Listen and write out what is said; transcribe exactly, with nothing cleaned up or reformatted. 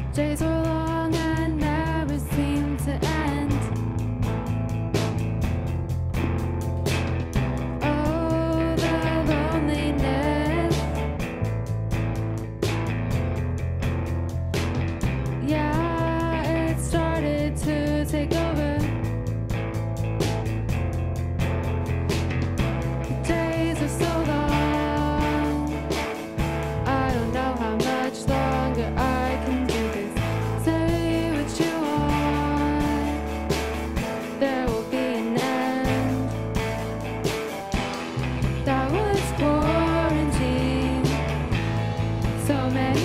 Days were long and never seemed to end. Oh, the loneliness. Yeah, it started to take over. The days are so long. I don't know how much longer I can do this. Say what you want, there will be an end. That was quarantine. So many